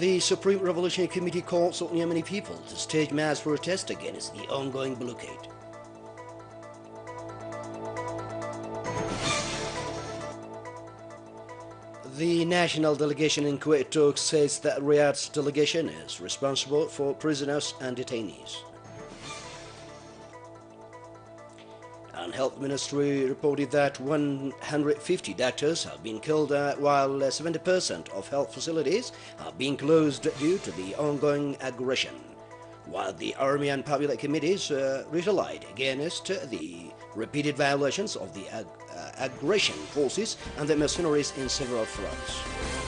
The Supreme Revolutionary Committee calls on Yemeni people to stage mass protest against the ongoing blockade. The national delegation in Kuwait talks says that Riyadh's delegation is responsible for prisoners and detainees. And Health Ministry reported that 150 doctors have been killed while 70% of health facilities are being closed due to the ongoing aggression, while the Army and Public Committees retaliate against the repeated violations of the aggression forces and the mercenaries in several fronts.